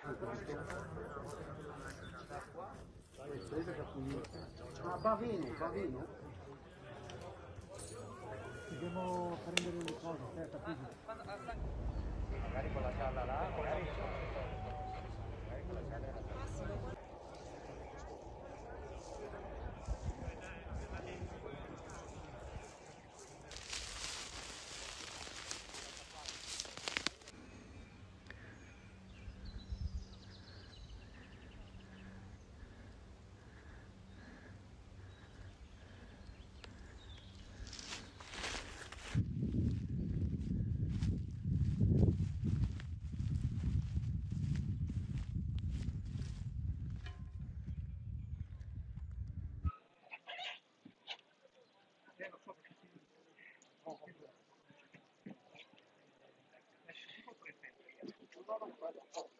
Ah, Bavino. Dobbiamo prendere le cose, aspetta, così. Magari con la gialla là, magari con la gialla là. Lo so perché